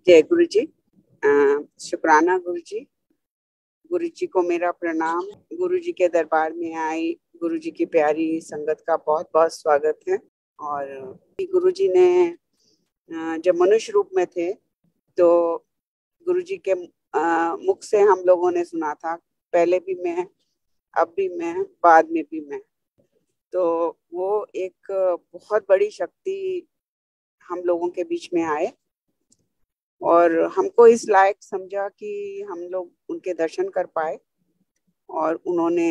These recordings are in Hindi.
जय गुरु जी। शुक्राना गुरु जी। गुरु जी को मेरा प्रणाम। गुरु जी के दरबार में आई गुरु जी की प्यारी संगत का बहुत बहुत स्वागत है। और गुरु जी ने जब मनुष्य रूप में थे तो गुरु जी के मुख से हम लोगों ने सुना था, पहले भी मैं, अब भी मैं, बाद में भी मैं। तो वो एक बहुत बड़ी शक्ति हम लोगों के बीच में आए और हमको इस लायक समझा कि हम लोग उनके दर्शन कर पाए। और उन्होंने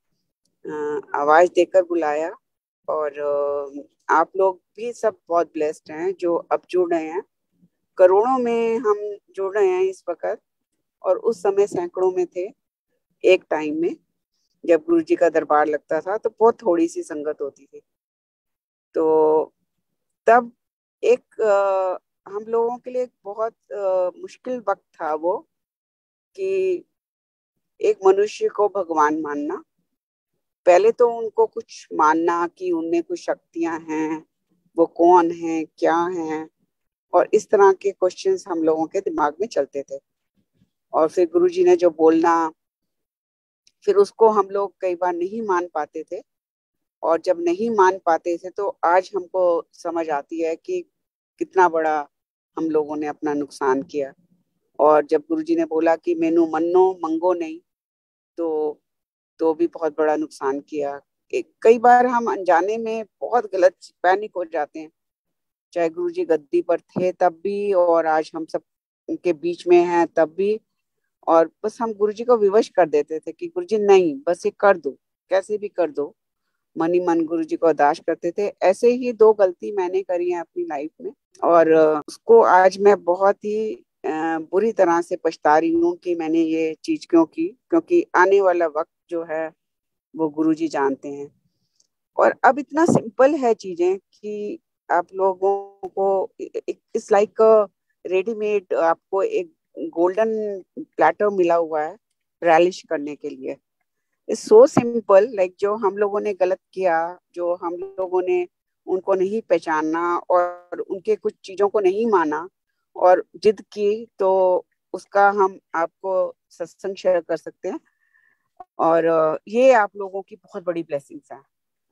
आवाज देकर बुलाया। और आप लोग भी सब बहुत ब्लेस्ड हैं जो अब जुड़ रहे हैं। करोड़ों में हम जुड़ रहे हैं इस वक्त, और उस समय सैकड़ों में थे। एक टाइम में जब गुरु जी का दरबार लगता था तो बहुत थोड़ी सी संगत होती थी। तो तब एक हम लोगों के लिए एक बहुत मुश्किल वक्त था वो, कि एक मनुष्य को भगवान मानना। पहले तो उनको कुछ मानना कि उनमें कुछ शक्तियां हैं, वो कौन है, क्या है, और इस तरह के क्वेश्चंस हम लोगों के दिमाग में चलते थे। और फिर गुरुजी ने जो बोलना, फिर उसको हम लोग कई बार नहीं मान पाते थे। और जब नहीं मान पाते थे तो आज हमको समझ आती है कि कितना बड़ा हम लोगों ने अपना नुकसान किया। और जब गुरुजी ने बोला कि मेनू मन्नो मंगो नहीं, तो भी बहुत बड़ा नुकसान किया। कई बार हम अनजाने में बहुत गलत पैनिक हो जाते हैं, चाहे गुरुजी गद्दी पर थे तब भी, और आज हम सब उनके बीच में हैं तब भी। और बस हम गुरुजी को विवश कर देते थे कि गुरुजी नहीं, बस ये कर दो, कैसे भी कर दो। मन ही मन गुरुजी को अरदास करते थे। ऐसे ही दो गलती मैंने करी है अपनी लाइफ में, और उसको आज मैं बहुत ही बुरी तरह से पछता रही हूँ कि मैंने ये चीज क्यों की, क्योंकि आने वाला वक्त जो है वो गुरुजी जानते हैं। और अब इतना सिंपल है चीजें कि आप लोगों को इट्स लाइक रेडीमेड, आपको एक गोल्डन प्लेटर मिला हुआ है रैलिश करने के लिए। इट्स सो सिंपल, लाइक जो हम लोगों ने गलत किया, जो हम लोगों ने उनको नहीं पहचाना और उनके कुछ चीजों को नहीं माना और जिद की, तो उसका हम आपको सत्संग शेयर कर सकते हैं। और ये आप लोगों की बहुत बड़ी ब्लेसिंग्स है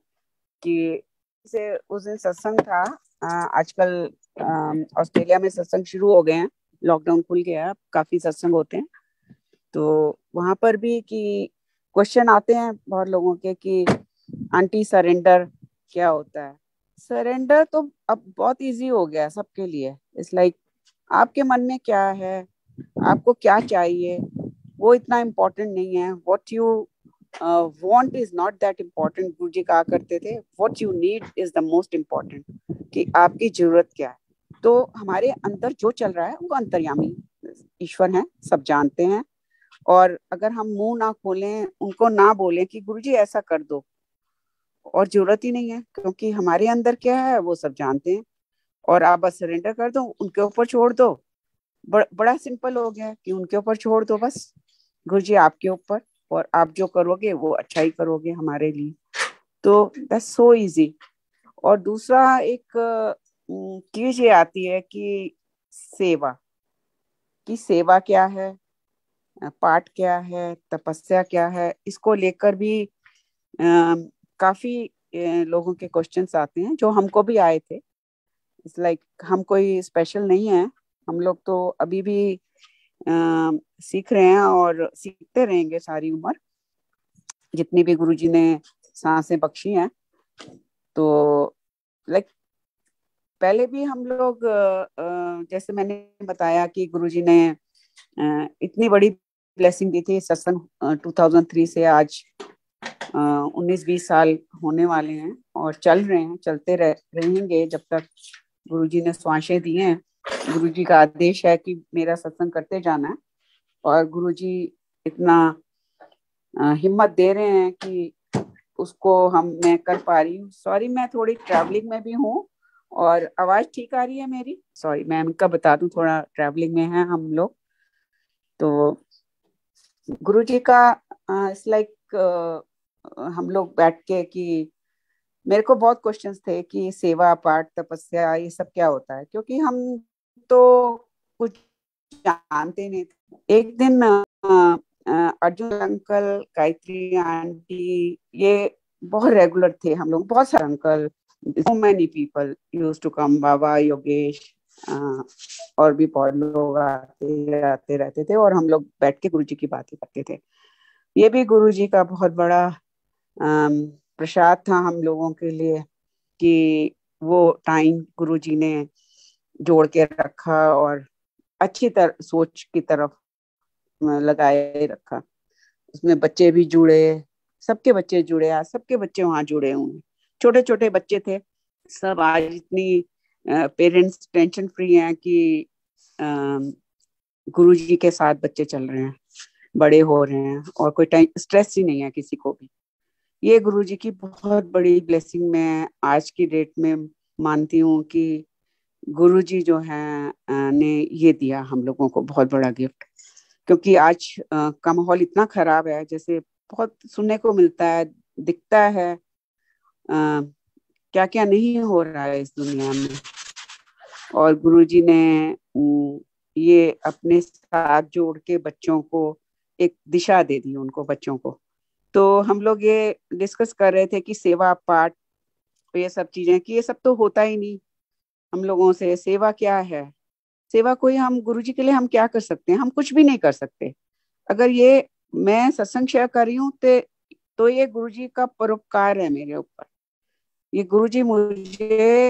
कि से उस दिन सत्संग था। आजकल ऑस्ट्रेलिया में सत्संग शुरू हो गए हैं, लॉकडाउन खुल गया है, काफी सत्संग होते हैं। तो वहां पर भी कि क्वेश्चन आते हैं बहुत लोगों के कि आंटी सरेंडर क्या होता है। सरेंडर तो अब बहुत इजी हो गया है सबके लिए। इट्स लाइक आपके मन में क्या है, आपको क्या चाहिए, वो इतना इम्पोर्टेंट नहीं है। What you want is not that important. Guru ji कहा करते थे what you need is the most important, कि आपकी जरूरत क्या है। तो हमारे अंदर जो चल रहा है वो अंतर्यामी ईश्वर है, सब जानते हैं। और अगर हम मुंह ना खोलें, उनको ना बोलें कि गुरुजी ऐसा कर दो, और जरूरत ही नहीं है, क्योंकि हमारे अंदर क्या है वो सब जानते हैं। और आप बस सरेंडर कर दो, उनके ऊपर छोड़ दो। बड़ा सिंपल हो गया कि उनके ऊपर छोड़ दो बस, गुरुजी आपके ऊपर, और आप जो करोगे वो अच्छा ही करोगे हमारे लिए। तो दैट्स सो इजी। और दूसरा एक चीज ये आती है कि सेवा, की सेवा क्या है, पाठ क्या है, तपस्या क्या है, इसको लेकर भी काफी लोगों के क्वेश्चंस आते हैं, जो हमको भी आए थे। इट्स लाइक हम कोई स्पेशल नहीं है, हम लोग तो अभी भी सीख रहे हैं और सीखते रहेंगे सारी उम्र, जितनी भी गुरुजी ने सांसें बख्शी हैं। तो लाइक पहले भी हम लोग जैसे मैंने बताया कि गुरुजी ने इतनी बड़ी ब्लेसिंग दी थी। सत्संग 2003 से आज 19-20 साल होने वाले हैं, और चल रहे हैं, चलते रहेंगे जब तक गुरुजी ने श्वासें दी हैं। गुरुजी का आदेश है कि मेरा सत्संग करते जाना है, और गुरुजी इतना हिम्मत दे रहे हैं कि उसको मैं कर पा रही हूँ। सॉरी, मैं थोड़ी ट्रैवलिंग में भी हूँ, और आवाज ठीक आ रही है मेरी? सॉरी, मैं इनका बता दूं, थोड़ा ट्रैवलिंग में है हम लोग। तो गुरुजी का इट्स लाइक हम लोग बैठ के कि मेरे को बहुत क्वेश्चंस थे कि सेवा, पाठ, तपस्या, ये सब क्या होता है, क्योंकि हम तो कुछ जानते नहीं थे। एक दिन अर्जुन अंकल, गायत्री आंटी, ये बहुत रेगुलर थे हम लोग, बहुत सारे uncle, so many people used to come, Baba Yogesh, और भी बहुत लोग आते आते रहते थे, और हम लोग बैठ के गुरु जी की बातें करते थे। ये भी गुरु जी का बहुत बड़ा प्रसाद था हम लोगों के लिए कि वो टाइम गुरु जी ने जोड़ के रखा और अच्छी तरह सोच की तरफ लगाए रखा। उसमें बच्चे भी जुड़े, सबके बच्चे जुड़े, आज सबके बच्चे वहां जुड़े हुए हैं। छोटे छोटे बच्चे थे सब, आज इतनी पेरेंट्स टेंशन फ्री हैं कि गुरु जी के साथ बच्चे चल रहे हैं, बड़े हो रहे हैं, और कोई स्ट्रेस ही नहीं है किसी को भी। ये गुरु जी की बहुत बड़ी ब्लेसिंग मैं आज की डेट में मानती हूँ कि गुरु जी जो है ने ये दिया हम लोगों को बहुत बड़ा गिफ्ट। क्योंकि आज का माहौल इतना खराब है, जैसे बहुत सुनने को मिलता है, दिखता है क्या क्या नहीं हो रहा है इस दुनिया में, और गुरुजी ने ये अपने साथ जोड़ के बच्चों को एक दिशा दे दी उनको, बच्चों को। तो हम लोग ये डिस्कस कर रहे थे कि सेवा पाठ, ये सब चीजें, कि ये सब तो होता ही नहीं हम लोगों से। सेवा क्या है? सेवा कोई, हम गुरुजी के लिए हम क्या कर सकते हैं? हम कुछ भी नहीं कर सकते। अगर ये मैं सत्संग शेयर कर रही हूँ तो ये गुरुजी का परोपकार है मेरे ऊपर। ये गुरुजी मुझे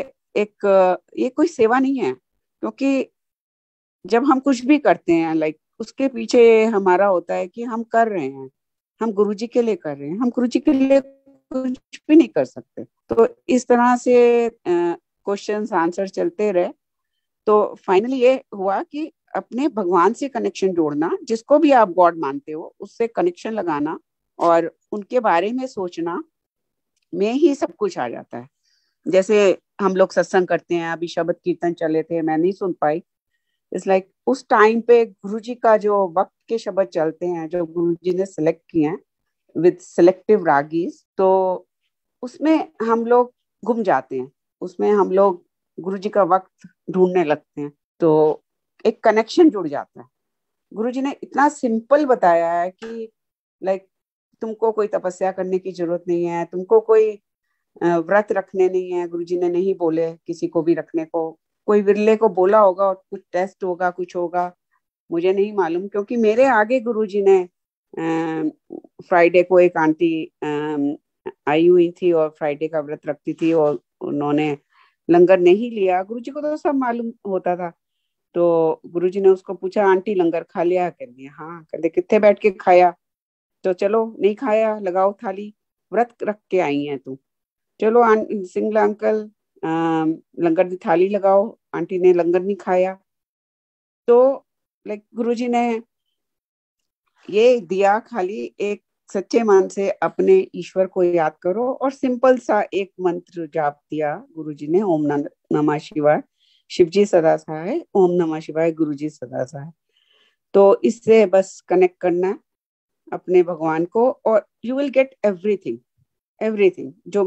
ये कोई सेवा नहीं है, क्योंकि जब हम कुछ भी करते हैं लाइक उसके पीछे हमारा होता है कि हम कर रहे हैं, हम गुरुजी के लिए कर रहे हैं, हम गुरुजी के लिए कुछ भी नहीं कर सकते। तो इस तरह से क्वेश्चंस आंसर चलते रहे, तो फाइनली ये हुआ कि अपने भगवान से कनेक्शन जोड़ना, जिसको भी आप गॉड मानते हो उससे कनेक्शन लगाना और उनके बारे में सोचना में ही सब कुछ आ जाता है। जैसे हम लोग सत्संग करते हैं, अभी शब्द कीर्तन चले थे, मैं नहीं सुन पाई। इट्स लाइक उस टाइम पे गुरुजी का जो वक्त के शब्द चलते हैं, जो गुरुजी ने सिलेक्ट किए हैं विद सिलेक्टिव रागीज, तो उसमें हम लोग गुम जाते हैं, उसमें हम लोग गुरुजी का वक्त ढूंढने लगते हैं, तो एक कनेक्शन जुड़ जाता है। गुरुजी ने इतना सिंपल बताया है कि लाइक तुमको कोई तपस्या करने की जरूरत नहीं है, तुमको कोई व्रत रखने नहीं है। गुरुजी ने नहीं बोले किसी को भी रखने को, कोई विरले को बोला होगा और कुछ टेस्ट होगा, कुछ होगा, मुझे नहीं मालूम। क्योंकि मेरे आगे गुरुजी ने फ्राइडे को एक आंटी आई हुई थी और फ्राइडे का व्रत रखती थी, और उन्होंने लंगर नहीं लिया। गुरुजी को तो सब मालूम होता था। तो गुरुजी ने उसको पूछा, आंटी लंगर खा लिया? कर दिया हाँ। कहते कितने बैठ के खाया? तो चलो नहीं खाया, लगाओ थाली, व्रत रख के आई है तू, चलो सिंगला अंकल लंगर की थाली लगाओ। आंटी ने लंगर नहीं खाया, तो लाइक गुरुजी ने ये दिया, खाली एक सच्चे मन से अपने ईश्वर को याद करो, और सिंपल सा एक मंत्र जाप दिया गुरुजी ने, ओम नमः शिवाय, शिवजी सदा सहाय, ओम नमः शिवाय, गुरुजी सदा सहाय। तो इससे बस कनेक्ट करना है अपने भगवान को, और you will get everything. Everything जो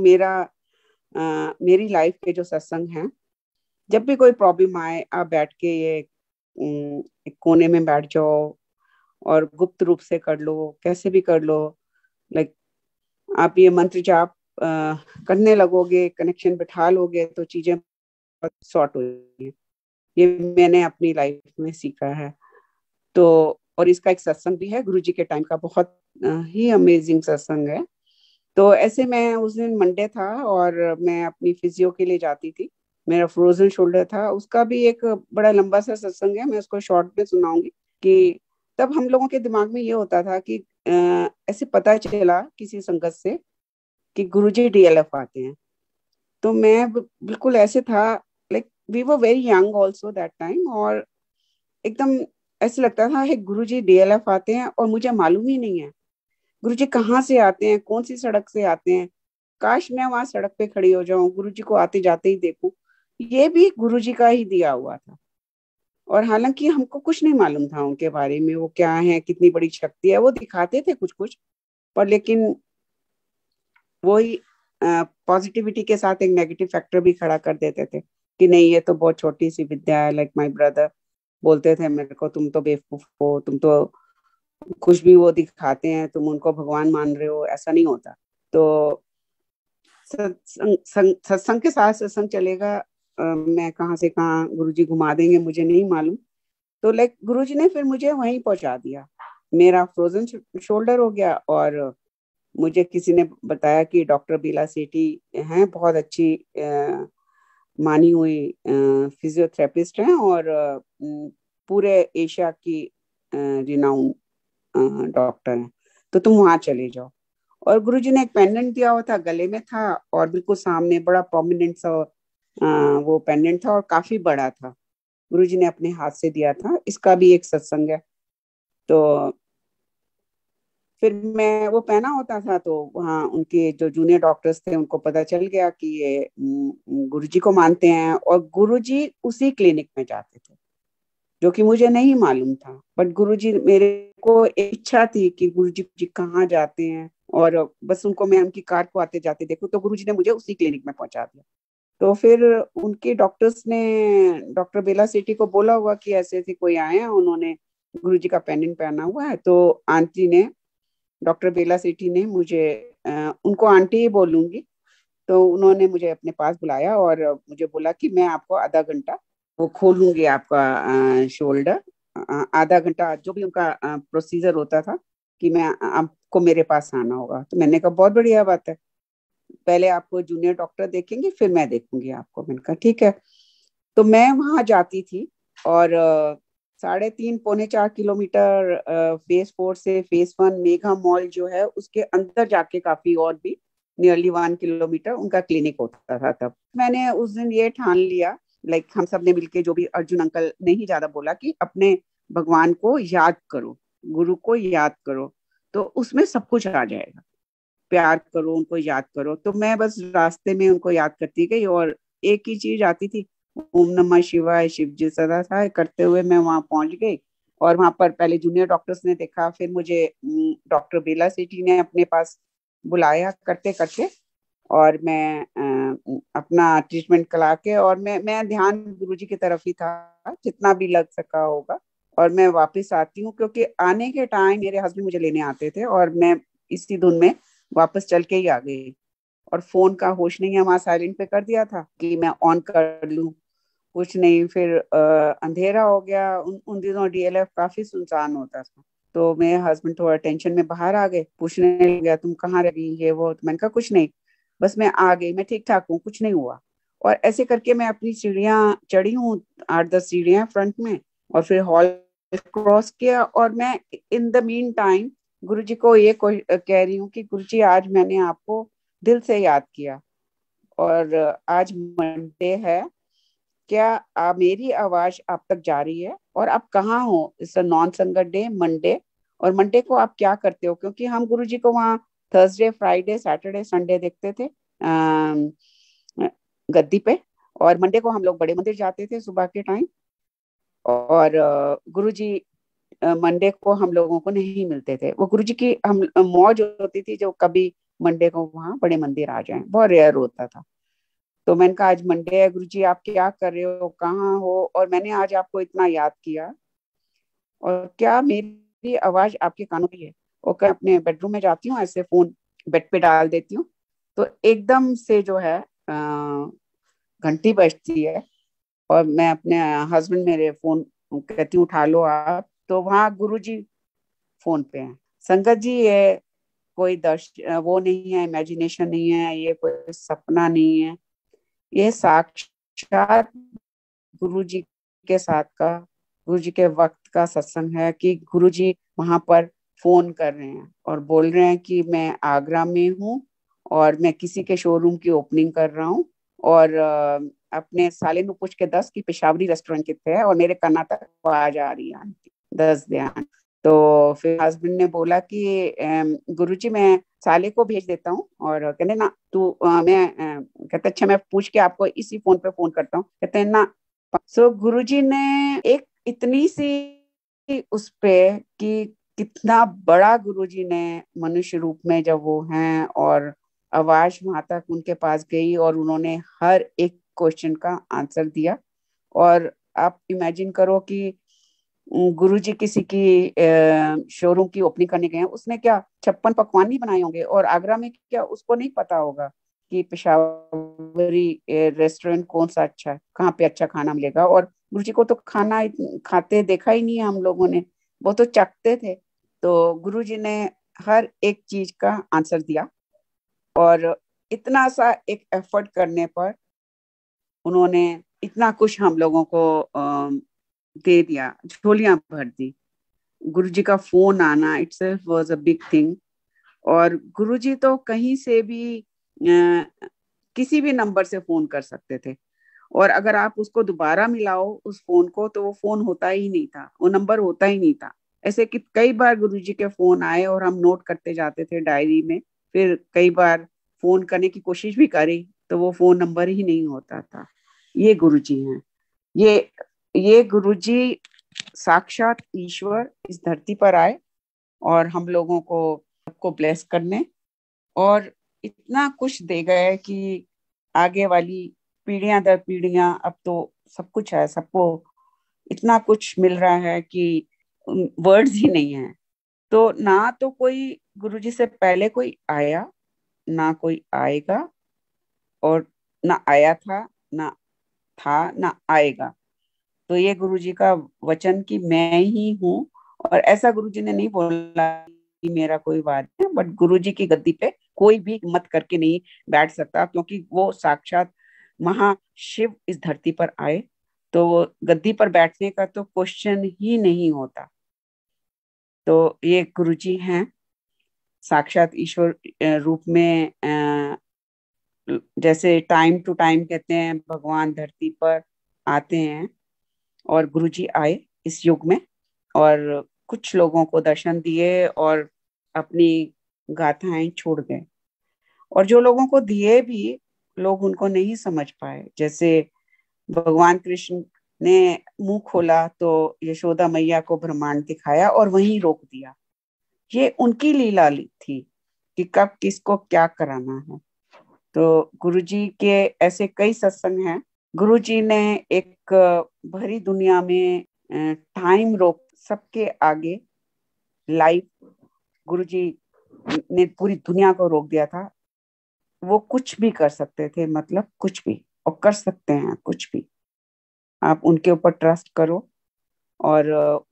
मेरी लाइफ के जो सत्संग हैं, जब भी कोई प्रॉब्लम आए, आप बैठ के ये एक कोने में बैठ जाओ और गुप्त रूप से कर लो, कैसे भी कर लो। लाइक आप ये मंत्र जाप करने लगोगे, कनेक्शन बिठा लोगे, तो चीजें सॉर्ट हो जाएंगी। ये मैंने अपनी लाइफ में सीखा है। तो और इसका एक सत्संग भी है गुरुजी के टाइम का, बहुत ही अमेजिंग सत्संग है। तो ऐसे मैं उस दिन मंडे था और मैं अपनी फिजियो के लिए जाती थी, मेरा फ्रोजन शोल्डर था। उसका भी एक बड़ा लंबा सा सत्संग है, मैं उसको शॉर्ट में सुनाऊंगी। कि तब हम लोगों के दिमाग में ये होता था कि ऐसे पता चला किसी संगत से कि गुरुजी डीएलएफ आते हैं। तो मैं बिल्कुल ऐसे था, like we were very young also that time, और एकदम ऐसे लगता था हे गुरुजी डीएलएफ आते हैं और मुझे मालूम ही नहीं है गुरुजी कहाँ से आते हैं, कौन सी सड़क से आते हैं। काश मैं वहां सड़क पे खड़ी हो जाऊं, गुरुजी को आते जाते ही देखूं। ये भी गुरुजी का ही दिया हुआ था, और हालांकि हमको कुछ नहीं मालूम था उनके बारे में, वो क्या है, कितनी बड़ी शक्ति है। वो दिखाते थे कुछ कुछ, पर लेकिन वही पॉजिटिविटी के साथ एक नेगेटिव फैक्टर भी खड़ा कर देते थे कि नहीं ये तो बहुत छोटी सी विद्या है, लाइक माय ब्रदर बोलते थे मेरे को, तुम तो बेवकूफ हो, तुम तो कुछ भी वो दिखाते हैं, तुम उनको भगवान मान रहे हो, ऐसा नहीं होता। तो सत्संग के साथ सत्संग चलेगा। मैं कहाँ से कहाँ गुरुजी घुमा देंगे मुझे नहीं मालूम। तो लाइक गुरुजी ने फिर मुझे वहीं पहुंचा दिया। मेरा फ्रोजन शोल्डर हो गया, और मुझे किसी ने बताया कि डॉक्टर बीला सेठी हैं, बहुत अच्छी मानी हुई फिजियोथेरेपिस्ट हैं, और पूरे एशिया की रिनाउंड डॉक्टर हैं, तो तुम वहां चले जाओ। और गुरुजी ने एक पेंडेंट दिया हुआ था, गले में था, और बिल्कुल सामने बड़ा प्रोमिनेंट सा वो पेंडेंट था, और काफी बड़ा था। गुरुजी ने अपने हाथ से दिया था। इसका भी एक सत्संग है। तो फिर मैं वो पहना होता था, तो वहाँ उनके जो जूनियर डॉक्टर्स थे उनको पता चल गया कि ये गुरुजी को मानते हैं, और गुरुजी उसी क्लिनिक में जाते थे, जो कि मुझे नहीं मालूम था। बट गुरुजी, मेरे को एक इच्छा थी कि गुरुजी जी कहाँ जाते हैं, और बस उनको मैं उनकी कार को आते जाते देखूं, तो गुरुजी ने मुझे उसी क्लिनिक में पहुंचा दिया। तो फिर उनके डॉक्टर्स ने डॉक्टर बेला सेठी को बोला हुआ कि ऐसे ऐसे कोई आए हैं, उन्होंने गुरुजी का पेंडेंट पहना हुआ है। तो आंटी ने, डॉक्टर बेला सेठी ने मुझे, उनको आंटी ही बोलूंगी, तो उन्होंने मुझे अपने पास बुलाया और मुझे बोला कि मैं आपको आधा घंटा वो खोलूंगी आपका शोल्डर। आधा घंटा जो भी उनका प्रोसीजर होता था, कि मैं आपको मेरे पास आना होगा। तो मैंने कहा बहुत बढ़िया बात है, पहले आपको जूनियर डॉक्टर देखेंगे, फिर मैं देखूंगी आपको। मैंने कहा ठीक है। तो मैं वहां जाती थी, और 3.5 पौने 4 किलोमीटर फेज 4 से फेज 1 मेघा मॉल जो है उसके अंदर जाके काफी और भी नियरली 1 किलोमीटर उनका क्लिनिक होता था। तब मैंने उस दिन ये ठान लिया, लाइक हम सब ने मिलके, जो भी अर्जुन अंकल ने ही ज्यादा बोला कि अपने भगवान को याद करो, गुरु को याद करो, तो उसमें सब कुछ आ जाएगा। प्यार करो, उनको याद करो। तो मैं बस रास्ते में उनको याद करती गई, और एक ही चीज आती थी, ओम नमः शिवाय, शिव जी सदा सहाय करते हुए मैं वहां पहुंच गई। और वहां पर पहले जूनियर डॉक्टर्स ने देखा, फिर मुझे डॉक्टर बेला सेठी ने अपने पास बुलाया करते करते, और मैं अपना ट्रीटमेंट करा के, और मैं ध्यान गुरुजी की तरफ ही था, जितना भी लग सका होगा। और मैं वापस आती हूँ, क्योंकि आने के टाइम मेरे हस्बैंड मुझे लेने आते थे, और मैं इसी धुन में वापस चल के ही आ गई। और फोन का होश नहीं है, वहां साइलेंट पे कर दिया था कि मैं ऑन कर लूं। कुछ नहीं, फिर अंधेरा हो गया। उन दिनों डीएलएफ काफी सुनसान होता था। तो मेरे हस्बैंड थोड़ा टेंशन में बाहर आ गए, पूछने लग गया तुम कहाँ रही, ये वो। तो मैंने कहा कुछ नहीं, बस मैं आ गई, मैं ठीक ठाक हूँ, कुछ नहीं हुआ। और ऐसे करके मैं अपनी सीढ़ियाँ चढ़ी हूँ, 8-10 सीढ़ियाँ फ्रंट में, और फिर हॉल क्रॉस किया। और मैं in the meantime Guruji को ये कह रही हूँ कि गुरुजी, आज मैंने आपको दिल से याद किया, और आज मंडे है, क्या आप, मेरी आवाज आप तक जा रही है, और आप कहाँ हो, it's a non sangat day, Monday, और मंडे को आप क्या करते हो? क्योंकि हम गुरुजी को वहाँ थर्सडे, फ्राइडे, सैटरडे, संडे देखते थे गद्दी पे, और मंडे को हम लोग बड़े मंदिर जाते थे सुबह के टाइम। और गुरुजी मंडे को हम लोगों को नहीं मिलते थे। वो गुरुजी की हम मौज होती थी जो कभी मंडे को वहाँ बड़े मंदिर आ जाएं, बहुत रेयर होता था। तो मैंने कहा आज मंडे है गुरुजी, आप क्या कर रहे हो, कहाँ हो, और मैंने आज आपको इतना याद किया, और क्या मेरी आवाज आपके कानों में है? और मैं अपने बेडरूम में जाती हूँ, ऐसे फोन बेड पे डाल देती हूँ, तो एकदम से जो है घंटी बजती है, और मैं अपने हस्बैंड, मेरे फोन कहती हूँ उठा लो आप, तो वहाँ गुरुजी फोन पे हैं। संगत जी, ये कोई वो नहीं है, इमेजिनेशन नहीं है, ये कोई सपना नहीं है, ये साक्षात गुरु जी के साथ का, गुरु जी के वक्त का सत्संग है। कि गुरु जी वहां पर फोन कर रहे हैं और बोल रहे हैं कि मैं आगरा में हूँ, और मैं किसी के शोरूम की ओपनिंग कर रहा हूँ, और अपने साले नु पूछ के 10 की पेशावरी रेस्टोरेंट कितने है, और मेरे कर्नाटक को आ जा रही है आंटी, 10 ध्यान। तो फिर हस्बैंड ने बोला कि गुरुजी, मैं साले को भेज देता हूँ, और कहते ना तू कहते अच्छा मैं पूछ के आपको इसी फोन पे फोन करता हूँ, कहते हैं ना। सो गुरुजी ने एक इतनी सी उस पे, कि कितना बड़ा गुरुजी ने मनुष्य रूप में जब वो हैं, और आवाज वहां तक उनके पास गई, और उन्होंने हर एक क्वेश्चन का आंसर दिया। और आप इमेजिन करो कि गुरुजी किसी की शोरूम की ओपनिंग करने गए हैं, उसने क्या 56 पकवान नहीं बनाए होंगे, और आगरा में क्या उसको नहीं पता होगा कि पेशावरी रेस्टोरेंट कौन सा अच्छा है, कहाँ पे अच्छा खाना मिलेगा। और गुरुजी को तो खाना खाते देखा ही नहीं है हम लोगों ने, वो तो चखते थे। तो गुरुजी ने हर एक चीज का आंसर दिया, और इतना सा एक एफर्ट करने पर उन्होंने इतना कुछ हम लोगों को दे दिया, झोलियां भर दी। गुरुजी का फोन आना itself was a big thing. और गुरुजी तो कहीं से भी किसी भी नंबर से फोन कर सकते थे, और अगर आप उसको दोबारा मिलाओ उस फोन को, तो वो फोन होता ही नहीं था, वो नंबर होता ही नहीं था। ऐसे कि कई बार गुरुजी के फोन आए और हम नोट करते जाते थे डायरी में, फिर कई बार फोन करने की कोशिश भी करी तो वो फोन नंबर ही नहीं होता था। ये गुरुजी हैं। ये ये गुरुजी साक्षात ईश्वर इस धरती पर आए और हम लोगों को ब्लेस करने, और इतना कुछ दे गए कि आगे वाली पीढ़ियां दर पीढ़ियां, अब तो सब कुछ है, सबको इतना कुछ मिल रहा है कि वर्ड्स ही नहीं है। तो ना तो कोई गुरुजी से पहले कोई आया, ना कोई आएगा, और ना आया था, ना था, ना आएगा। तो ये गुरुजी का वचन कि मैं ही हूँ। और ऐसा गुरुजी ने नहीं बोला कि मेरा कोई वार है, बट गुरुजी की गद्दी पे कोई भी हिम्मत करके नहीं बैठ सकता, क्योंकि वो साक्षात महाशिव इस धरती पर आए, तो वो गद्दी पर बैठने का तो क्वेश्चन ही नहीं होता। तो ये गुरुजी हैं साक्षात ईश्वर रूप में। जैसे टाइम टू टाइम कहते हैं भगवान धरती पर आते हैं, और गुरुजी आए इस युग में, और कुछ लोगों को दर्शन दिए और अपनी गाथाएं छोड़ गए। और जो लोगों को दिए भी, लोग उनको नहीं समझ पाए। जैसे भगवान कृष्ण ने मुंह खोला तो यशोदा मैया को ब्रह्मांड दिखाया और वहीं रोक दिया। ये उनकी लीला थी कि कब किसको क्या कराना है। तो गुरुजी के ऐसे कई सत्संग हैं। गुरुजी ने एक भरी दुनिया में टाइम रोक सबके आगे लाइव, गुरुजी ने पूरी दुनिया को रोक दिया था। वो कुछ भी कर सकते थे, मतलब कुछ भी, और कर सकते हैं कुछ भी। आप उनके ऊपर ट्रस्ट करो, और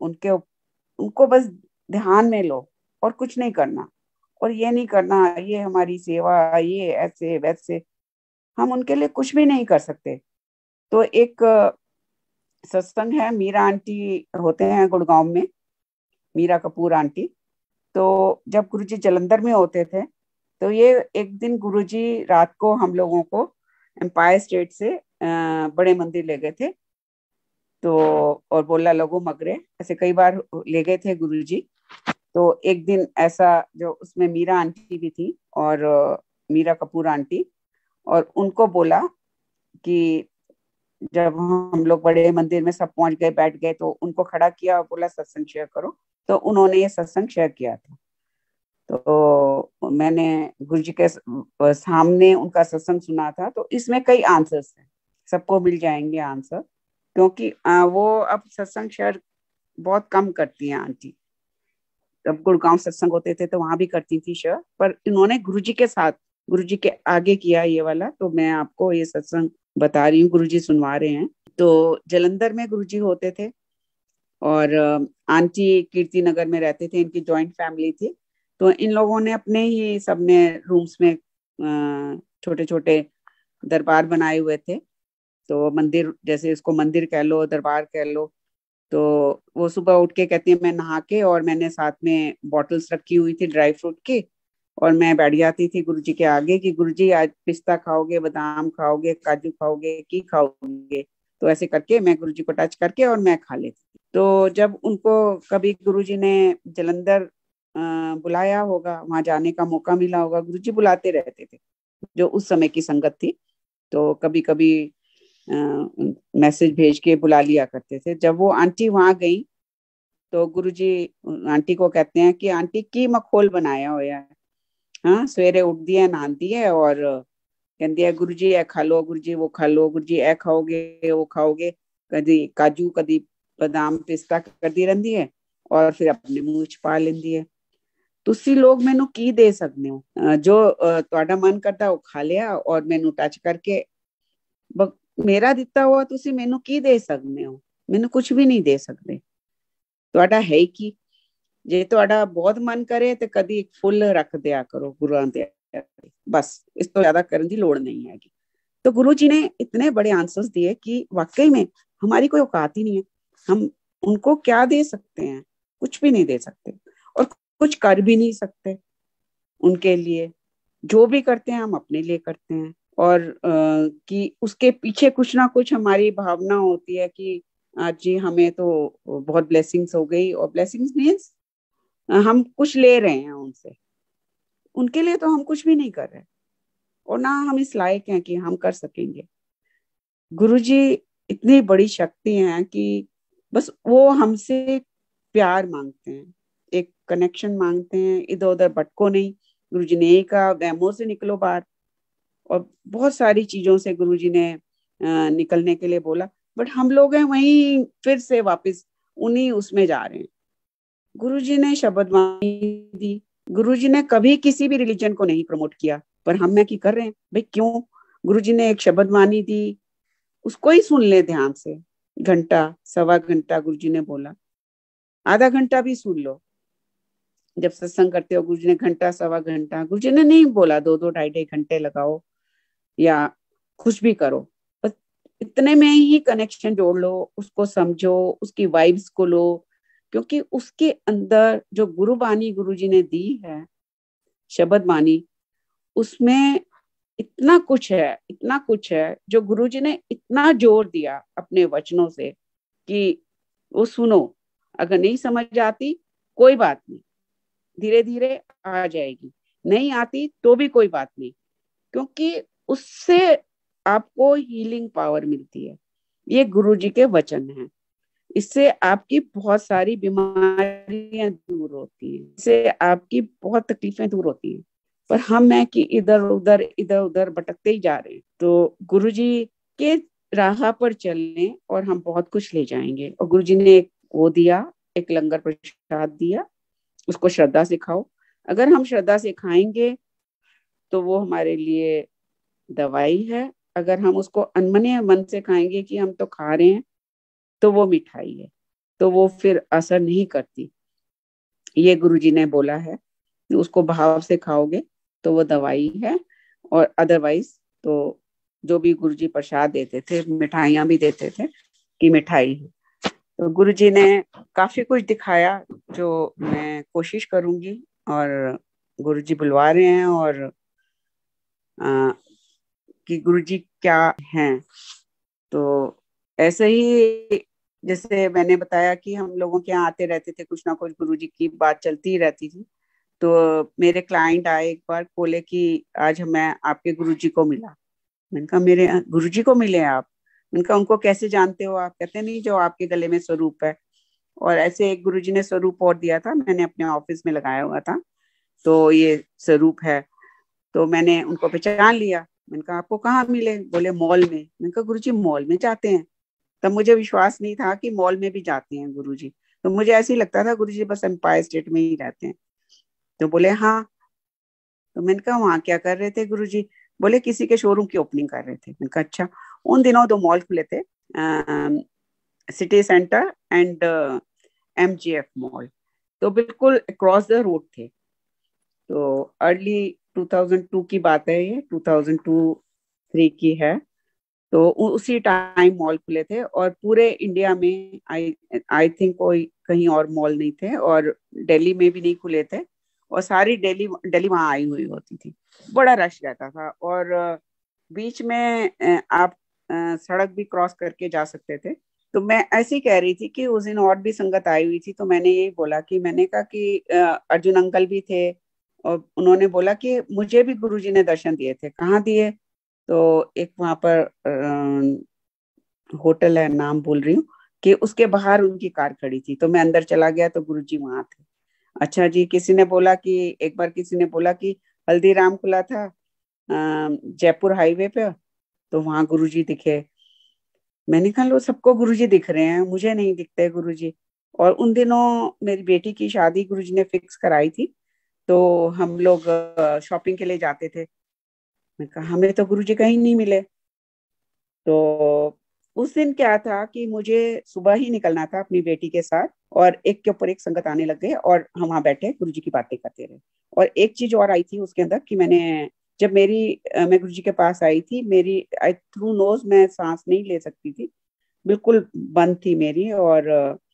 उनको बस ध्यान में लो, और कुछ नहीं करना। और ये नहीं करना ये हमारी सेवा, ये ऐसे वैसे, हम उनके लिए कुछ भी नहीं कर सकते। तो एक सत्संग है, मीरा आंटी होते हैं गुड़गांव में, मीरा कपूर आंटी। तो जब गुरुजी जलंधर में होते थे, तो ये एक दिन गुरुजी रात को हम लोगों को एम्पायर स्टेट से बड़े मंदिर ले गए थे। तो और बोला लगो मगरे, ऐसे कई बार ले गए थे गुरुजी। तो एक दिन ऐसा, जो उसमें मीरा आंटी भी थी, और मीरा कपूर आंटी, और उनको बोला कि जब हम लोग बड़े मंदिर में सब पहुंच गए, बैठ गए, तो उनको खड़ा किया और बोला सत्संग शेयर करो। तो उन्होंने ये सत्संग शेयर किया था। तो मैंने गुरुजी के सामने उनका सत्संग सुना था। तो इसमें कई आंसर्स हैं, सबको मिल जाएंगे आंसर, क्योंकि वो अब सत्संग शेयर बहुत कम करती हैं आंटी। जब गुड़गांव सत्संग होते थे तो वहां भी करती थी शेयर, पर इन्होंने गुरुजी के साथ, गुरुजी के आगे किया ये वाला। तो मैं आपको ये सत्संग बता रही हूँ, गुरुजी सुनवा रहे हैं। तो जलंधर में गुरुजी होते थे, और आंटी कीर्ति नगर में रहते थे, इनकी जॉइंट फैमिली थी। तो इन लोगों ने अपने ही सबने रूम्स में छोटे छोटे दरबार बनाए हुए थे। तो मंदिर, जैसे इसको मंदिर कह लो, दरबार कह लो। तो वो सुबह उठ के कहती है, मैं नहा के, और मैंने साथ में बॉटल्स रखी हुई थी ड्राई फ्रूट की, और मैं बैठ जाती थी गुरुजी के आगे कि गुरुजी आज पिस्ता खाओगे, बादाम खाओगे, काजू खाओगे, की खाओगे। तो ऐसे करके मैं गुरुजी को टच करके और मैं खा लेती। तो जब उनको कभी गुरुजी ने जलंधर बुलाया होगा, वहां जाने का मौका मिला होगा, गुरुजी बुलाते रहते थे, जो उस समय की संगत थी। तो कभी कभी मैसेज भेज के बुला लिया करते थे। जब वो आंटी वहां गई, तो गुरुजी आंटी को कहते हैं कि आंटी की मखोल बनाया होया है। हाँ, सवेरे उठती है, नहाती है, और कहती है गुरुजी ए खा लो, गुरुजी वो खा लो, गुरुजी ए खाओगे वो खाओगे, कदी काजू, कदी बादाम पिस्ता करदी रहिंदी है और फिर अपने मूंह च पा लेंदी है। ਤੁਸੀਂ ਲੋग ਮੈਨੂੰ ਕੀ ਦੇ ਸਕਦੇ ਹੋ? ਜੋ ਤੁਹਾਡਾ ਮਨ ਕਰਦਾ ਉਹ ਖਾ ਲਿਆ ਔਰ ਮੈਨੂੰ ਟੱਚ ਕਰਕੇ ਮੇਰਾ ਦਿੱਤਾ ਹੋਇਆ ਤੁਸੀਂ ਮੈਨੂੰ ਕੀ ਦੇ ਸਕਦੇ ਹੋ? ਮੈਨੂੰ ਕੁਝ ਵੀ ਨਹੀਂ ਦੇ ਸਕਦੇ। ਤੁਹਾਡਾ ਹੈ ਹੀ ਕੀ? ਜੇ ਤੁਹਾਡਾ ਬਹੁਤ ਮਨ ਕਰੇ ਤੇ ਕਦੀ ਇੱਕ ਫੁੱਲ ਰੱਖ ਦਿਆ ਕਰੋ ਗੁਰੂਆਂ ਦੇ, बस इस तो ज्यादा करने की लोड़ नहीं है। तो गुरु जी ने इतने बड़े आंसर्स दिए कि वाकई में हमारी कोई औकात ही नहीं है। हम उनको क्या दे सकते हैं? कुछ भी नहीं दे सकते और कुछ कर भी नहीं सकते उनके लिए। जो भी करते हैं हम अपने लिए करते हैं और कि उसके पीछे कुछ ना कुछ हमारी भावना होती है कि आज जी हमें तो बहुत ब्लेसिंग्स हो गई, और ब्लेसिंग्स मीन्स हम कुछ ले रहे हैं उनसे। उनके लिए तो हम कुछ भी नहीं कर रहे और ना हम इस लायक हैं कि हम कर सकेंगे। गुरुजी इतनी बड़ी शक्ति है कि बस वो हमसे प्यार मांगते हैं, एक कनेक्शन मांगते हैं, इधर उधर भटको नहीं। गुरुजी ने एक कहा वहमों से निकलो बाहर, और बहुत सारी चीजों से गुरुजी ने निकलने के लिए बोला, बट हम लोग हैं वहीं फिर से वापस उन्हीं उसमें जा रहे हैं। गुरुजी ने शब्द वाणी दी। गुरुजी ने कभी किसी भी रिलीजन को नहीं प्रमोट किया, पर हम में की कर रहे हैं भाई क्यों? गुरुजी ने एक शब्द वाणी दी, उसको ही सुन ले ध्यान से। घंटा सवा घंटा गुरुजी ने बोला, आधा घंटा भी सुन लो। जब सत्संग करते हो गुरुजी ने घंटा सवा घंटा, गुरुजी ने नहीं बोला 2-2 ढाई-ढाई घंटे लगाओ या कुछ भी करो, बस इतने में ही कनेक्शन जोड़ लो, उसको समझो, उसकी वाइब्स को लो, क्योंकि उसके अंदर जो गुरु बानी गुरुजी ने दी है, शब्द बानी, उसमें इतना कुछ है, इतना कुछ है जो गुरुजी ने इतना जोर दिया अपने वचनों से कि वो सुनो। अगर नहीं समझ आती कोई बात नहीं, धीरे धीरे आ जाएगी, नहीं आती तो भी कोई बात नहीं, क्योंकि उससे आपको हीलिंग पावर मिलती है। ये गुरुजी के वचन हैं। इससे आपकी बहुत सारी बीमारियां दूर होती हैं, इससे आपकी बहुत तकलीफें दूर होती हैं, पर हम है कि इधर उधर भटकते ही जा रहे हैं। तो गुरुजी के राह पर चलने और हम बहुत कुछ ले जाएंगे। और गुरुजी ने एक वो दिया, एक लंगर प्रसाद दिया, उसको श्रद्धा से खाओ। अगर हम श्रद्धा से खाएंगे तो वो हमारे लिए दवाई है, अगर हम उसको अनमने मन से खाएंगे कि हम तो खा रहे हैं, तो वो मिठाई है, तो वो फिर असर नहीं करती। ये गुरुजी ने बोला है, उसको भाव से खाओगे तो वो दवाई है, और अदरवाइज तो जो भी गुरुजी प्रसाद देते थे, मिठाइयां भी देते थे कि मिठाई है। तो गुरुजी ने काफी कुछ दिखाया जो मैं कोशिश करूंगी, और गुरुजी बुलवा रहे हैं और कि गुरुजी क्या हैं। तो ऐसे ही जैसे मैंने बताया कि हम लोगों के यहाँ आते रहते थे, कुछ ना कुछ गुरुजी की बात चलती ही रहती थी। तो मेरे क्लाइंट आए एक बार, बोले कि आज मैं आपके गुरुजी को मिला। मैंने कहा मेरे गुरुजी को मिले आप? मैंने कहा उनको कैसे जानते हो आप? कहते नहीं जो आपके गले में स्वरूप है। और ऐसे एक गुरुजी ने स्वरूप और दिया था, मैंने अपने ऑफिस में लगाया हुआ था, तो ये स्वरूप है। तो मैंने उनको पहचान लिया। मैंने कहा आपको कहाँ मिले? बोले मॉल में। मैंने कहा गुरुजी मॉल में जाते हैं? तब मुझे विश्वास नहीं था कि मॉल में भी जाते हैं गुरुजी। तो मुझे ऐसे ही लगता था गुरुजी बस एम्पायर स्टेट में ही रहते हैं। तो बोले हाँ। तो मैंने कहा वहाँ क्या कर रहे थे गुरुजी? बोले किसी के शोरूम की ओपनिंग कर रहे थे। मैंने कहा अच्छा। उन दिनों 2 मॉल खुले थे, city centre and MGF mall, तो बिल्कुल अक्रॉस द रोड थे। तो अर्ली 2002 की बात है, ये 2002-3 की है। तो उसी टाइम मॉल खुले थे, और पूरे इंडिया में आई थिंक कोई कहीं और मॉल नहीं थे, और दिल्ली में भी नहीं खुले थे, और सारी दिल्ली वहां आई हुई होती थी। बड़ा रश रहता था, और बीच में आप सड़क भी क्रॉस करके जा सकते थे। तो मैं ऐसे ही कह रही थी कि उस दिन और भी संगत आई हुई थी, तो मैंने यही बोला कि मैंने कहा कि अर्जुन अंकल भी थे, और उन्होंने बोला कि मुझे भी गुरुजी ने दर्शन दिए थे। कहाँ दिए? तो एक वहां पर होटल है, नाम भूल रही हूँ, कि उसके बाहर उनकी कार खड़ी थी। तो मैं अंदर चला गया तो गुरुजी वहां थे। अच्छा जी, किसी ने बोला कि एक बार किसी ने बोला कि हल्दीराम खुला था जयपुर हाईवे पे, तो वहां गुरुजी दिखे। मैंने कहा लो सबको गुरुजी दिख रहे हैं, मुझे नहीं दिखते गुरुजी। और उन दिनों मेरी बेटी की शादी गुरुजी ने फिक्स कराई थी, तो हम लोग शॉपिंग के लिए जाते थे। मैं कहा हमें तो गुरुजी कहीं नहीं मिले। तो उस दिन क्या था कि मुझे सुबह ही निकलना था अपनी बेटी के साथ, और एक के ऊपर एक संगत आने लग गए और हम वहां बैठे गुरुजी की बातें करते रहे। और एक चीज और आई थी उसके अंदर कि जब मैं गुरुजी के पास आई थी, मेरी आई थ्रू नोज मैं सांस नहीं ले सकती थी, बिल्कुल बंद थी मेरी। और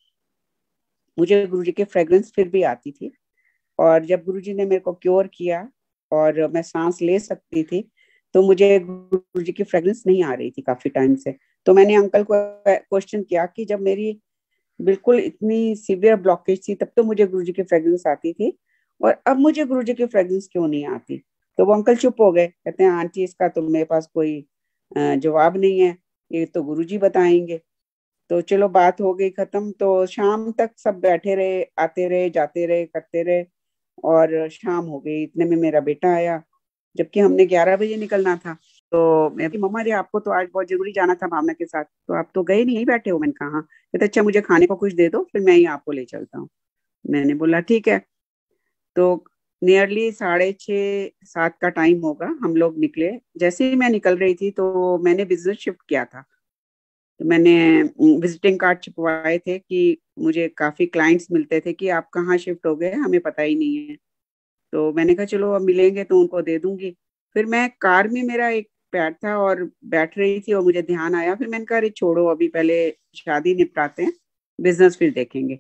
मुझे गुरुजी की फ्रेग्रेंस फिर भी आती थी। और जब गुरुजी ने मेरे को क्योर किया और मैं सांस ले सकती थी, तो मुझे गुरुजी की फ्रेग्रेंस नहीं आ रही थी काफी टाइम से। तो मैंने अंकल को क्वेश्चन किया कि जब मेरी बिल्कुल इतनी सीवियर ब्लॉकेज थी तब तो मुझे गुरुजी की फ्रेग्रेंस आती थी, और अब मुझे गुरुजी की फ्रेग्रेंस क्यों नहीं आती। तो वो अंकल चुप हो गए, कहते हैं आंटी इसका तो मेरे पास कोई जवाब नहीं है, ये तो गुरुजी बताएंगे। तो चलो बात हो गई खत्म। तो शाम तक सब बैठे रहे, आते रहे जाते रहे करते रहे, और शाम हो गई, इतने में मेरा बेटा आया, जबकि हमने 11 बजे निकलना था। तो मैं मम्मा जी आपको तो आज बहुत जरूरी जाना था भावना के साथ, तो आप तो गए नहीं, यहीं बैठे हो। मैंने कहा हाँ। कहते अच्छा मुझे खाने को कुछ दे दो, फिर मैं ही आपको ले चलता हूँ। मैंने बोला ठीक है। तो नियरली 6:30 7 का टाइम होगा, हम लोग निकले। जैसे ही मैं निकल रही थी तो मैंने बिजनेस शिफ्ट किया था, तो मैंने विजिटिंग कार्ड छपवाए थे कि मुझे काफी क्लाइंट्स मिलते थे कि आप कहाँ शिफ्ट हो गए हमें पता ही नहीं है। तो मैंने कहा चलो अब मिलेंगे तो उनको दे दूंगी। फिर मैं कार में, मेरा एक पैर था और बैठ रही थी और मुझे ध्यान आया, फिर मैंने कहा अरे छोड़ो अभी पहले शादी निपटाते हैं, बिजनेस फिर देखेंगे।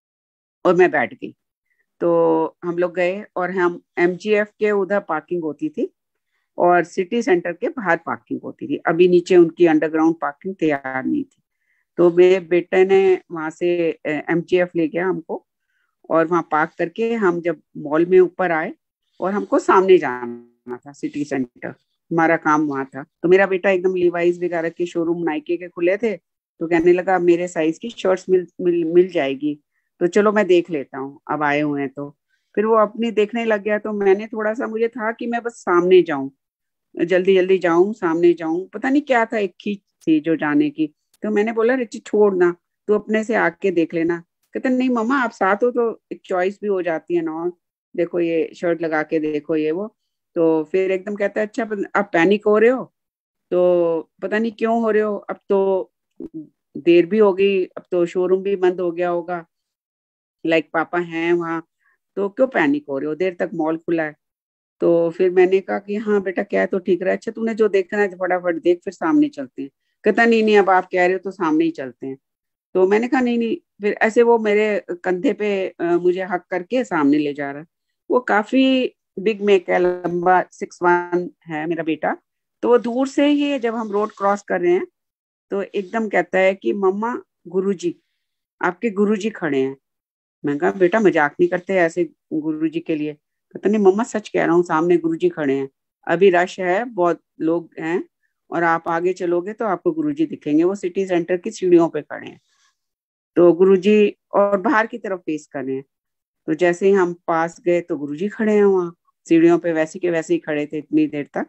और मैं बैठ गई। तो हम लोग गए और हम एमजीएफ के उधर पार्किंग होती थी और सिटी सेंटर के बाहर पार्किंग होती थी, अभी नीचे उनकी अंडरग्राउंड पार्किंग तैयार नहीं थी। तो मेरे बेटे ने वहां से एमजीएफ ले गया हमको, और वहां पार्क करके हम जब मॉल में ऊपर आए, और हमको सामने जाना था सिटी सेंटर, हमारा काम वहां था। तो मेरा बेटा एकदम लीवाइस वगैरह के शोरूम नाइके के खुले थे, तो कहने लगा मेरे साइज की शर्ट्स मिल जाएगी, तो चलो मैं देख लेता हूँ अब आए हुए हैं तो। फिर वो अपनी देखने लग गया, तो मैंने थोड़ा सा, मुझे था कि मैं बस सामने जाऊं, जल्दी जल्दी जाऊं सामने जाऊं, पता नहीं क्या था, एक खींच थी जो जाने की। तो मैंने बोला रिची छोड़ ना, तू अपने से आके देख लेना। कहते नहीं मम्मा आप साथ हो तो एक चॉइस भी हो जाती है ना, देखो ये शर्ट लगा के देखो ये वो। तो फिर एकदम कहता है अच्छा आप पैनिक हो रहे हो, तो पता नहीं क्यों हो रहे हो, अब तो देर भी हो गई, अब तो शोरूम भी बंद हो गया होगा, लाइक पापा हैं वहाँ, तो क्यों पैनिक हो रहे हो, देर तक मॉल खुला है। तो फिर मैंने कहा कि हाँ बेटा क्या तो ठीक रहा है, अच्छा तूने जो देखना है फटाफट देख, फिर सामने चलते हैं। कहता नहीं नहीं अब आप कह रहे हो तो सामने ही चलते हैं। तो मैंने कहा नहीं नहीं, फिर ऐसे वो मेरे कंधे पे मुझे हक करके सामने ले जा रहा है। वो काफी बिग मेक है, लंबा 6'1" है मेरा बेटा। तो वो दूर से ही जब हम रोड क्रॉस कर रहे हैं, तो एकदम कहता है कि मम्मा गुरुजी, आपके गुरुजी खड़े हैं। मैं कहा बेटा मजाक नहीं करते ऐसे गुरुजी के लिए। कहता नहीं मम्मा सच कह रहा हूँ, सामने गुरुजी खड़े हैं, अभी रश है बहुत लोग हैं, और आप आगे चलोगे तो आपको गुरुजी दिखेंगे, वो सिटी सेंटर की सीढ़ियों पे खड़े हैं। तो गुरुजी और बाहर की तरफ फेस कर रहे हैं। तो जैसे ही हम पास गए तो गुरुजी खड़े हैं वहाँ सीढ़ियों पे, वैसे के वैसे ही खड़े थे इतनी देर तक।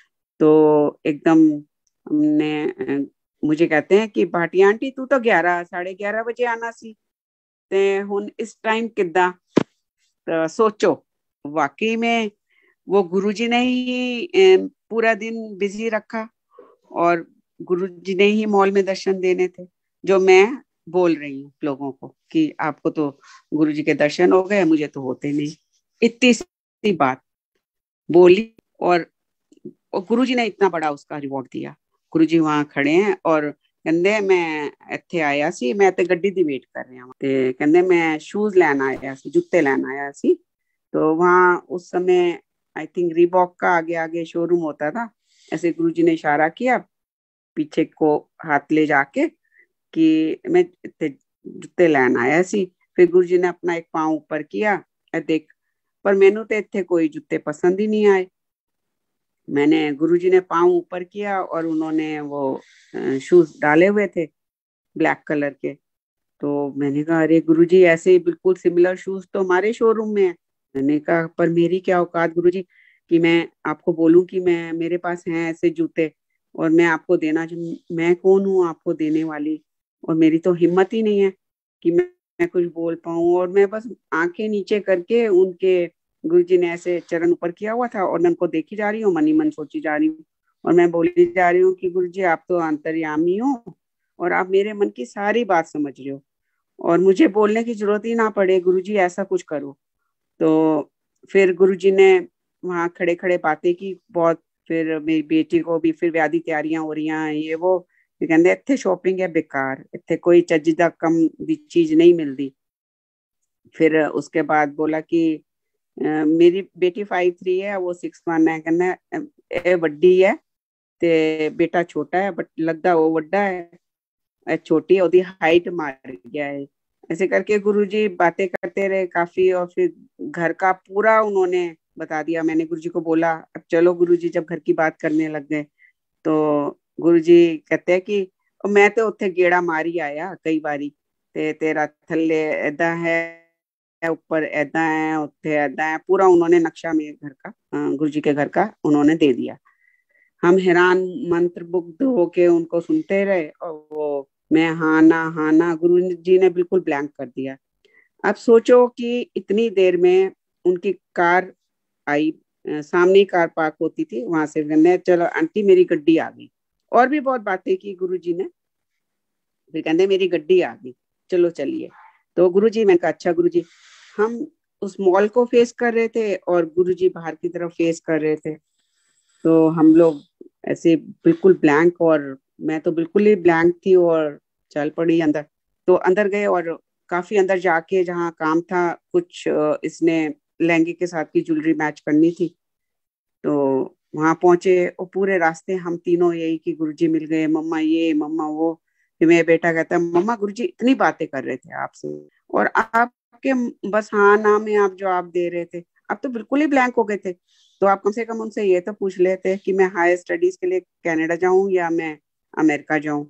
तो एकदम हमने मुझे कहते हैं कि भाटिया आंटी तू तो 11 साढ़े 11 बजे आना सी, ते हुन इस टाइम किदा। तो सोचो, वाकई में वो गुरुजी ने ही पूरा दिन बिजी रखा, और गुरुजी ने ही मॉल में दर्शन देने थे, जो मैं बोल रही हूँ लोगों को कि आपको तो गुरुजी के दर्शन हो गए, मुझे तो होते नहीं। इतनी सी बात बोली, और गुरुजी ने इतना बड़ा उसका रिवॉर्ड दिया। गुरुजी वहां खड़े हैं और कहते मैं ਇੱਥੇ ਆਇਆ ਸੀ, मैं ਤੇ ਗੱਡੀ ਦੀ ਵੇਟ कर रहा हूँ, ਤੇ कहते मैं शूज ਲੈਣ आया ਸੀ, जूते ਲੈਣ आया ਸੀ। तो वहाँ उस समय आई थिंक रीबॉक का आगे आगे शोरूम होता था। ऐसे गुरुजी ने इशारा किया पीछे को हाथ ले जाके कि मैं इतने जूते ਲੈਣ आया सी। फिर गुरुजी ने अपना एक पाँव ऊपर किया, देख, पर मैनू तो इतने कोई जूते पसंद ही नहीं आए। मैंने गुरुजी ने पाँव ऊपर किया और उन्होंने वो शूज डाले हुए थे ब्लैक कलर के। तो मैंने कहा अरे गुरुजी ऐसे ही बिल्कुल सिमिलर शूज तो हमारे शोरूम में है। मैंने कहा पर मेरी क्या औकात गुरुजी कि मैं आपको बोलूं कि मैं मेरे पास हैं ऐसे जूते। और मैं आपको देना, मैं कौन हूँ आपको देने वाली, और मेरी तो हिम्मत ही नहीं है कि मैं कुछ बोल पाऊं। और मैं बस आंखें नीचे करके उनके, गुरुजी ने ऐसे चरण ऊपर किया हुआ था और मैं उनको देखी जा रही हूँ, मन ही मन सोची जा रही हूँ। और मैं बोली जा रही हूँ कि गुरुजी आप तो अंतर्यामी हो और आप मेरे मन की सारी बात समझ रहे हो, और मुझे बोलने की जरूरत ही ना पड़े, गुरुजी ऐसा कुछ करो। तो फिर गुरुजी ने वहां खड़े खड़े बातें की बहुत। फिर मेरी बेटी को भी फिर ब्याह दी तैयारियां हो रही हैं, ये वो। फिर कहते इत्थे शॉपिंग है बेकार, इत्थे कोई चज्ज दा कम दी चीज नहीं मिलती। फिर उसके बाद बोला कि मेरी बेटी 5'3" है, वो 6'1" है। कहना ए वड्डी है ते बेटा छोटा है, बट लगदा वो वड्डा है, छोटी है, ओदी हाइट मार गया है। ऐसे करके गुरुजी बातें करते रहे काफी, और फिर घर का पूरा उन्होंने बता दिया। मैंने गुरुजी को बोला अब चलो गुरुजी, जब घर की बात करने लग गए तो गुरुजी कहते हैं कि मैं तो उत्थे गेड़ा मारी आया कई बारी, ते तेरा थल्ले ऐदा है, ऊपर ऐदा है, उत्थे ऐदा है। पूरा उन्होंने नक्शा मेरे घर का, गुरुजी के घर का उन्होंने दे दिया। हम हैरान मंत्र मुग्ध होके उनको सुनते रहे, और वो मैं हाँ ना, गुरु जी ने बिल्कुल ब्लैंक कर दिया। अब सोचो कि इतनी देर में उनकी कार आई, सामने ही कार पार्क होती थी, वहां से कहने चलो आंटी मेरी गड्डी आ गई। और भी बहुत बातें की गुरु जी ने। फिर कहते मेरी गड्डी आ गई, चलो चलिए। तो गुरु जी, मैंने कहा अच्छा गुरु जी। हम उस मॉल को फेस कर रहे थे और गुरु जी बाहर की तरफ फेस कर रहे थे। तो हम लोग ऐसे बिल्कुल ब्लैंक, और मैं तो बिल्कुल ही ब्लैंक थी और चल पड़ी अंदर। तो अंदर गए और काफी अंदर जाके जहाँ काम था, कुछ इसने लहंगे के साथ की ज्वेलरी मैच करनी थी। तो वहां पहुंचे और पूरे रास्ते हम तीनों यही कि गुरुजी मिल गए, मम्मा ये मम्मा वो। फिर मेरा बेटा कहता है मम्मा गुरुजी इतनी बातें कर रहे थे आपसे, और आपके बस हाँ ना में आप जवाब दे रहे थे, आप तो बिल्कुल ही ब्लैंक हो गए थे। तो आप कम से कम उनसे ये तो पूछ लेते कि मैं हायर स्टडीज के लिए कनाडा जाऊं या मैं अमेरिका जाऊं।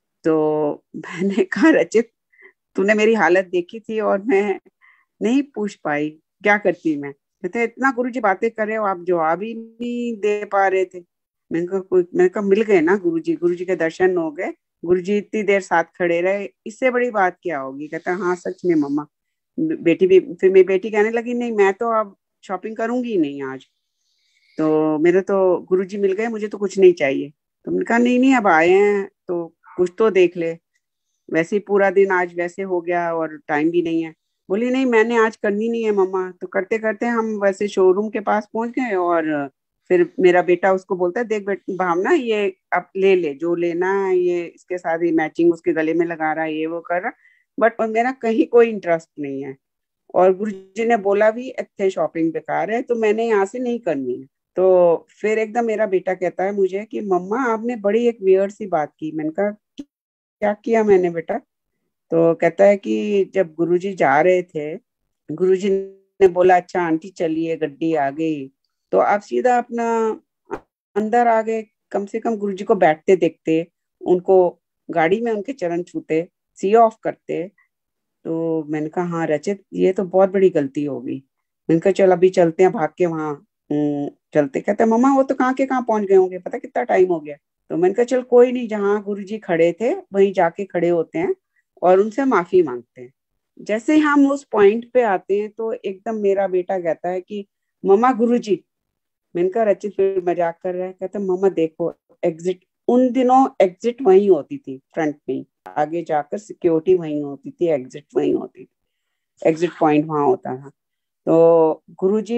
तो मैंने कहा रचित, तूने मेरी हालत देखी थी और मैं नहीं पूछ पाई, क्या करती मैं। कहते इतना गुरुजी बातें कर रहे हो, आप जवाब ही नहीं दे पा रहे थे। मैंने कहा मिल गए ना गुरुजी, गुरुजी के दर्शन हो गए, गुरुजी इतनी देर साथ खड़े रहे, इससे बड़ी बात क्या होगी। कहता हाँ सच में मम्मा। बेटी भी, फिर मेरी बेटी कहने लगी नहीं मैं तो अब शॉपिंग करूंगी ही नहीं आज, तो मेरे तो गुरुजी मिल गए, मुझे तो कुछ नहीं चाहिए। तो मैंने कहा नहीं नहीं अब आए हैं तो कुछ तो देख ले, वैसे ही पूरा दिन आज वैसे हो गया और टाइम भी नहीं है। बोली नहीं मैंने आज करनी नहीं है मम्मा। तो करते करते हम वैसे शोरूम के पास पहुंच गए, और फिर मेरा बेटा उसको बोलता है देख भावना ये अब ले ले जो लेना है, ये इसके साथ ही मैचिंग उसके गले में लगा रहा है, ये वो कर रहा, बट मेरा कहीं कोई इंटरेस्ट नहीं है। और गुरुजी ने बोला भी इतने शॉपिंग बेकार है तो मैंने यहाँ से नहीं करनी है। तो फिर एकदम मेरा बेटा कहता है मुझे कि मम्मा आपने बड़ी एक वियर्ड सी बात की। मैंने कहा क्या किया मैंने बेटा। तो कहता है कि जब गुरुजी जा रहे थे, गुरुजी ने बोला अच्छा आंटी चलिए गड्डी आ गई, तो आप सीधा अपना अंदर आ गए। कम से कम गुरुजी को बैठते देखते, उनको गाड़ी में उनके चरण छूते, सी ऑफ करते। तो मैंने कहा हाँ रचित ये तो बहुत बड़ी गलती होगी। मैंने कहा चल अभी चलते हैं भाग के वहाँ। चलते। कहते मम्मा वो तो कहाँ के कहाँ पहुंच गए होंगे, पता कितना टाइम हो गया। तो मैंने कहा चल कोई नहीं, जहाँ गुरुजी खड़े थे वहीं जाके खड़े होते हैं और उनसे माफी मांगते हैं। जैसे ही हम उस पॉइंट पे आते हैं तो एकदम मेरा बेटा कहता है कि मम्मा गुरुजी। मैंने कहा रचित फिर मजाक कर रहा है। कहता मम्मा देखो एग्जिट, उन दिनों एग्जिट वहीं होती थी फ्रंट में ही, आगे जाकर सिक्योरिटी वहीं होती थी, एग्जिट वहीं होती थी, एग्जिट पॉइंट वहां होता था। तो गुरुजी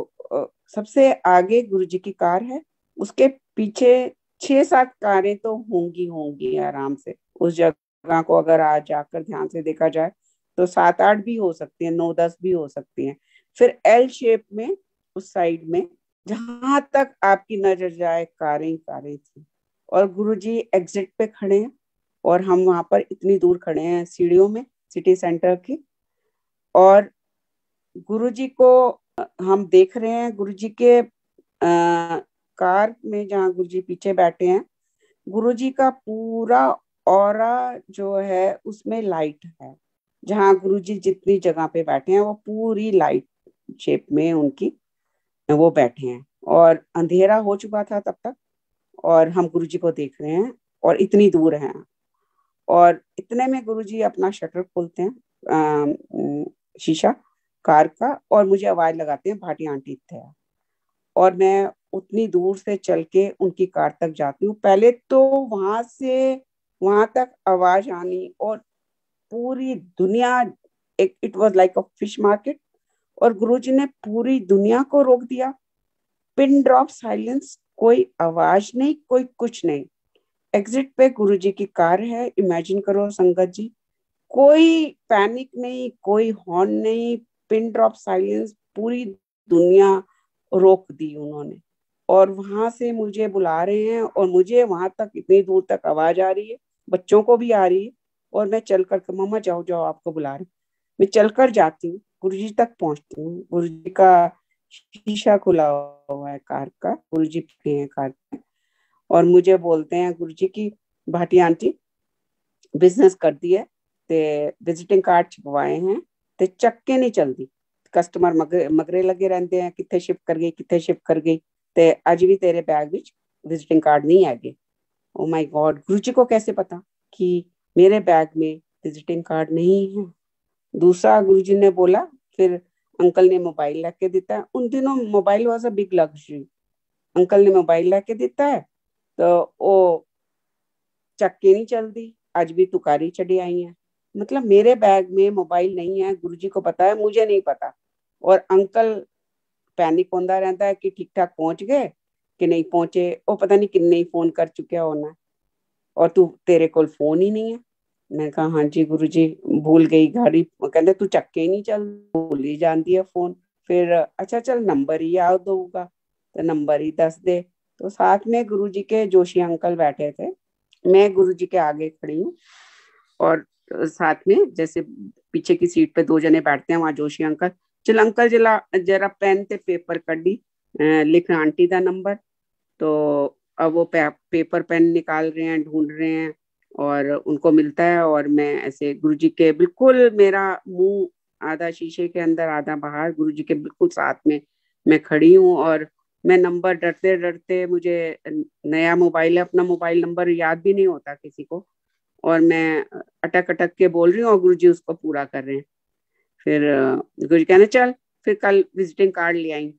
सबसे आगे गुरुजी की कार है, उसके पीछे 6-7 कारें तो होंगी होंगी आराम से। उस जगह को अगर आज जाकर ध्यान से देखा जाए तो 7-8 भी हो सकती हैं, 9-10 भी हो सकती हैं। फिर एल शेप में उस साइड में जहां तक आपकी नजर जाए कारें ही कारें थी। और गुरुजी एग्जिट पे खड़े हैं और हम वहां पर इतनी दूर खड़े हैं सीढ़ियों में सिटी सेंटर की। और गुरुजी को हम देख रहे हैं, गुरुजी के कार में जहाँ गुरुजी पीछे बैठे हैं, गुरुजी का पूरा ऑरा जो है उसमें लाइट है। जहाँ गुरुजी जितनी जगह पे बैठे हैं वो पूरी लाइट शेप में उनकी वो बैठे हैं। और अंधेरा हो चुका था तब तक, और हम गुरुजी को देख रहे हैं और इतनी दूर हैं। और इतने में गुरुजी अपना शटर खोलते हैं, शीशा कार का, और मुझे आवाज लगाते हैं, भाटी आंटी थे। और मैं उतनी दूर से चल के उनकी कार तक जाती हूँ। पहले तो वहां से वहां तक आवाज आनी, और पूरी दुनिया, एक it was like a fish market, और गुरुजी ने पूरी दुनिया को रोक दिया। पिन ड्रॉप साइलेंस, कोई आवाज नहीं, कोई कुछ नहीं। एग्जिट पे गुरुजी की कार है, इमेजिन करो संगत जी। कोई पैनिक नहीं, कोई हॉर्न नहीं, पिन ड्रॉप साइलेंस, पूरी दुनिया रोक दी उन्होंने। और वहां से मुझे बुला रहे हैं, और मुझे वहां तक, इतनी दूर तक आवाज आ रही है, बच्चों को भी आ रही है। और मैं चल कर, मम्मा जाओ जाओ, आपको बुला रहे हैं। मैं चलकर जाती हूँ, गुरुजी तक पहुंचती हूँ। गुरुजी का शीशा खुला हुआ है कार का, गुरुजी खड़े हैं कार में, और मुझे बोलते हैं गुरुजी की, भाटी आंटी बिजनेस कर दी है ते विजिटिंग कार्ड छपवाए हैं ते ਚੱਕੇ नहीं चलती। कस्टमर मगरे लगे रहते हैं, कितने शिफ्ट कर गई, कितने शिफ्ट कर गई, ते अज भी तेरे बैग विच विजिटिंग कार्ड नहीं है। ओ माय गॉड, गुरुजी को कैसे पता कि मेरे बैग में विजिटिंग कार्ड नहीं है। दूसरा गुरुजी ने बोला, फिर अंकल ने मोबाइल लेके दिता है। उन दिनों mobile was a big luxury. Uncle ने मोबाइल लेके दिता है, तो वो ਚੱਕੇ नहीं चलती, आज भी तुकारी चढ़ी आई है। मतलब मेरे बैग में मोबाइल नहीं है, गुरुजी को पता है, मुझे नहीं पता। और अंकल पैनिक होता रहता है कि ठीक ठाक पहुंच गए कि नहीं पहुंचे, वो पता नहीं किन्ने ही फोन कर चुके होना, और तू तेरे को फोन ही नहीं है। मैं कहा हाँ जी गुरुजी, भूल गई गाड़ी। कहते तू ਚੱਕੇ ही नहीं चल, भूल ही जाती है फोन। फिर अच्छा चल नंबर ही याद होगा, तो नंबर ही दस दे। तो साथ में गुरुजी के जोशी अंकल बैठे थे, मैं गुरुजी के आगे खड़ी हूँ, और साथ में जैसे पीछे की सीट पे दो जने बैठते हैं, वहां जोशी अंकल, चल अंकल जरा जरा पेन ते पेपर कड्डी, लिख आंटी का नंबर। तो अब वो पेपर पेन निकाल रहे हैं, ढूंढ रहे हैं, और उनको मिलता है। और मैं ऐसे गुरुजी के बिल्कुल, मेरा मुंह आधा शीशे के अंदर आधा बाहर, गुरुजी के बिल्कुल साथ में मैं खड़ी हूँ। और मैं नंबर डरते डरते, मुझे नया मोबाइल है, अपना मोबाइल नंबर याद भी नहीं होता किसी को, और मैं अटक अटक के बोल रही हूँ, और गुरुजी उसको पूरा कर रहे हैं। फिर गुरुजी कहने चल फिर कल विजिटिंग कार्ड ले आई।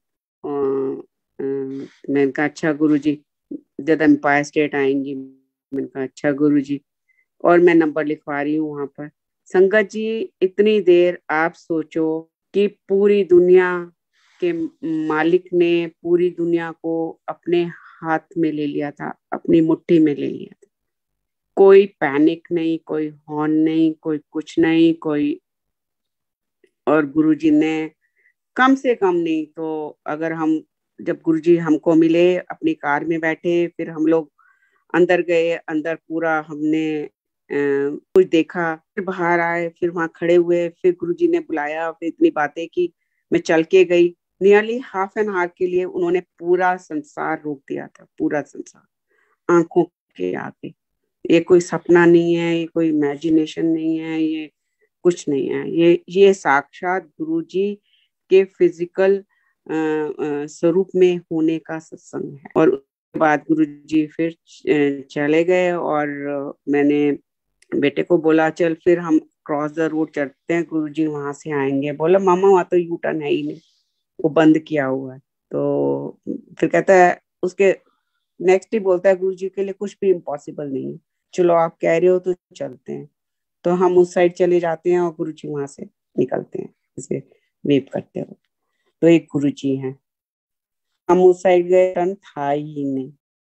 मैंने कहा अच्छा गुरुजी, जब एम्पायर स्टेट आएंगी। मैंने कहा अच्छा गुरुजी, और मैं नंबर लिखवा रही हूँ वहां पर। संगत जी, इतनी देर आप सोचो कि पूरी दुनिया के मालिक ने पूरी दुनिया को अपने हाथ में ले लिया था, अपनी मुट्ठी में ले लिया था। कोई पैनिक नहीं, कोई हॉर्न नहीं, कोई कुछ नहीं, कोई। और गुरुजी ने कम से कम नहीं तो, अगर हम, जब गुरुजी हमको मिले अपनी कार में बैठे, फिर हम लोग अंदर गए, अंदर पूरा हमने कुछ देखा, फिर बाहर आए, फिर वहां खड़े हुए, फिर गुरुजी ने बुलाया, फिर इतनी बातें की। मैं चल के गई, नियरली हाफ एन आवर के लिए उन्होंने पूरा संसार रोक दिया था, पूरा संसार आंखों के आगे। ये कोई सपना नहीं है, ये कोई इमेजिनेशन नहीं है, ये कुछ नहीं है, ये साक्षात गुरुजी के फिजिकल स्वरूप में होने का सत्संग है। और उसके बाद गुरुजी फिर चले गए, और मैंने बेटे को बोला चल फिर हम क्रॉस द रोड चलते हैं, गुरुजी वहां से आएंगे। बोला मामा वहां तो यू टर्न है ही नहीं, वो बंद किया हुआ है। तो फिर कहता है, उसके नेक्स्ट ही बोलता है, गुरुजी के लिए कुछ भी इम्पॉसिबल नहीं है, चलो आप कह रहे हो तो चलते हैं। तो हम उस साइड चले जाते हैं, और गुरुजी वहां से निकलते हैं जैसे वेव करते हो। तो एक गुरुजी हैं, हम उस साइड गए, टर्न था ही नहीं।